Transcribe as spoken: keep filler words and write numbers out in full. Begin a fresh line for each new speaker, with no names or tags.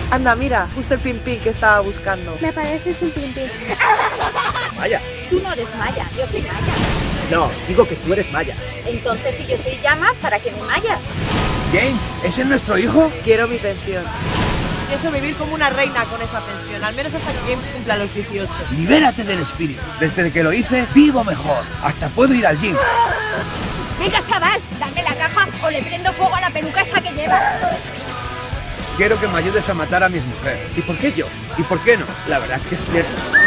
Anda, mira, justo el pin pin que estaba buscando.
Me pareces un pin pin.
Maya.
Tú no eres Maya, yo soy Maya.
No, digo que tú eres Maya.
Entonces, si yo soy llama, ¿para qué me mallas?
James, ¿ese es nuestro hijo?
Quiero mi pensión. Pienso vivir como una reina con esa pensión, al menos hasta que James cumpla los dieciocho.
Libérate del espíritu. Desde que lo hice, vivo mejor. Hasta puedo ir al gym.
Venga, chaval, dame la caja o le prendo fuego a la peluca esa que lleva.
Quiero que me ayudes a matar a mi mujer.
¿Y por qué yo?
¿Y por qué no?
La verdad es que es cierto.